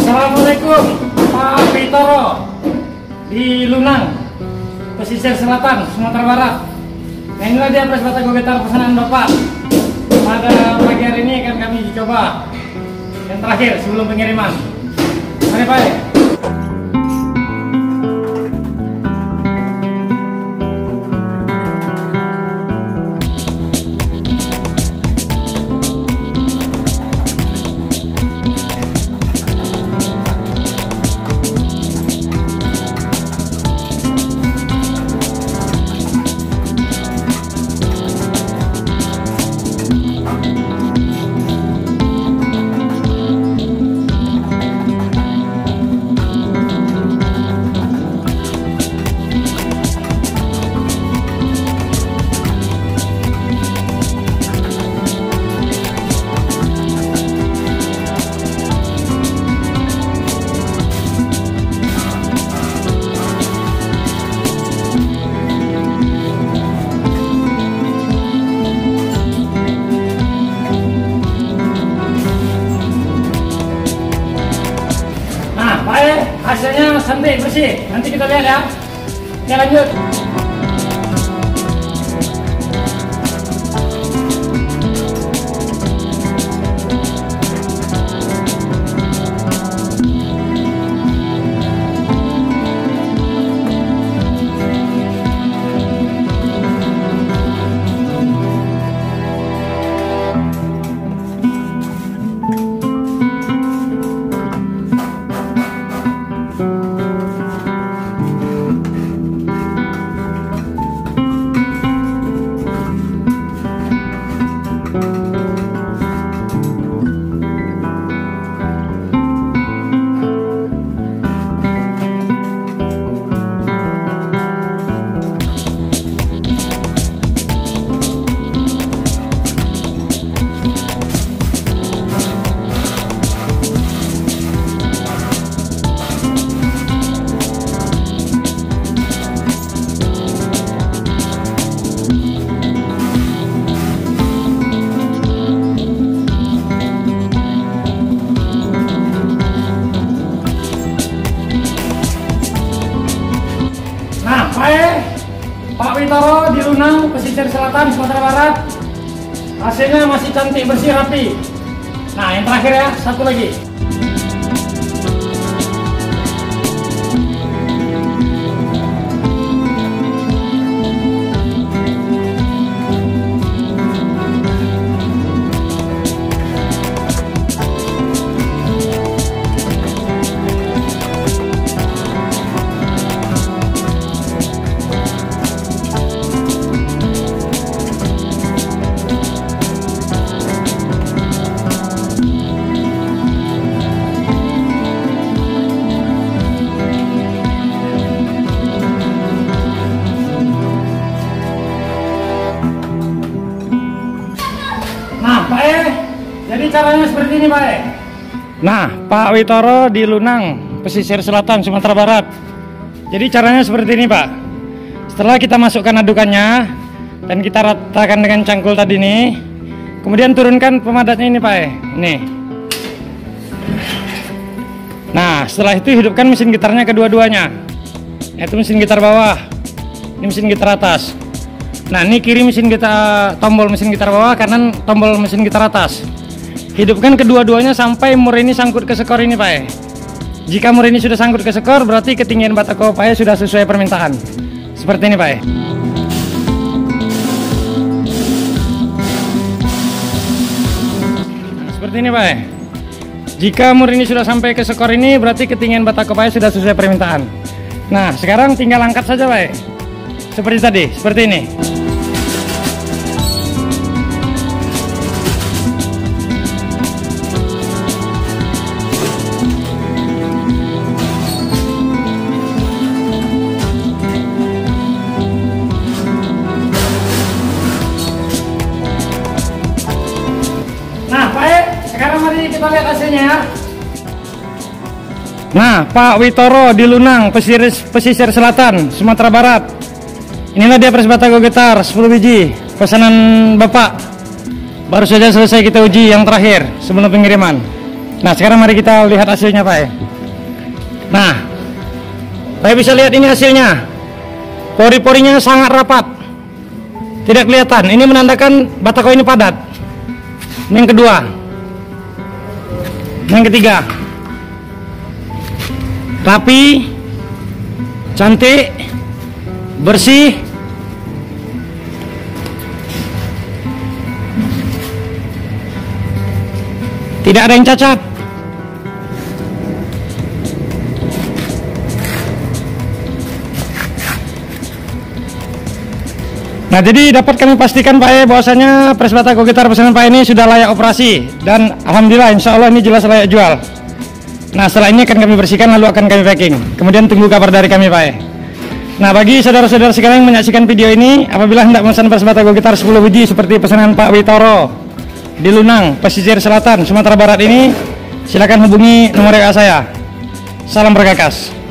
Assalamualaikum Pak Pitoro di Lunang, pesisir selatan, Sumatera Barat. Nah, inilah dia Pres Batako Getar pesanan Bapak. Pada pagi hari ini akan kami coba yang terakhir sebelum pengiriman. Mari Pak. Hasilnya cantik bersih. Nanti kita lihat ya. Oke, lanjut. Pak Pitoro di Lunang, pesisir selatan, Sumatera Barat. Hasilnya masih cantik, bersih, rapi. Nah, yang terakhir ya, satu lagi. Pak jadi caranya seperti ini Pak Nah, Pak Pitoro di Lunang, pesisir selatan, Sumatera Barat. Jadi caranya seperti ini Pak. Setelah kita masukkan adukannya dan kita ratakan dengan cangkul tadi nih, kemudian turunkan pemadatnya ini Pak Nih. Nah, setelah itu hidupkan mesin gitarnya kedua-duanya. Itu mesin gitar bawah, ini mesin gitar atas. Nah, ini kiri mesin gitar, tombol mesin gitar bawah, kanan tombol mesin gitar atas. Hidupkan kedua-duanya sampai mur ini sangkut ke skor ini Pak Jika mur ini sudah sangkut ke skor, berarti ketinggian batako Pak sudah sesuai permintaan. Seperti ini Pak Nah, seperti ini Pak Jika mur ini sudah sampai ke skor ini, berarti ketinggian batako Pak sudah sesuai permintaan. Nah, sekarang tinggal angkat saja Pak seperti tadi, seperti ini. Nah, Pak sekarang mari kita lihat hasilnya ya. Nah, Pak Pitoro di Lunang, pesisir selatan, Sumatera Barat. Inilah dia Pres Batako Getar 10 biji pesanan Bapak. Baru saja selesai kita uji yang terakhir sebelum pengiriman. Nah, sekarang mari kita lihat hasilnya, Pak. Nah, Pak bisa lihat ini hasilnya. Pori-porinya sangat rapat, tidak kelihatan. Ini menandakan batako ini padat. Ini yang kedua. Yang ketiga, rapi, cantik, bersih. Tidak ada yang cacat. Nah, jadi dapat kami pastikan Pak bahwasanya pres batako gitar pesanan Pak ini sudah layak operasi, dan alhamdulillah insya Allah ini jelas layak jual. Nah, setelah ini akan kami bersihkan lalu akan kami packing. Kemudian tunggu kabar dari kami Pak. Nah, bagi saudara-saudara sekalian yang menyaksikan video ini, apabila hendak memesan pres batako gitar 10 biji seperti pesanan Pak Witoro di Lunang, pesisir selatan, Sumatera Barat ini, silakan hubungi nomor WA saya. Salam bergagas.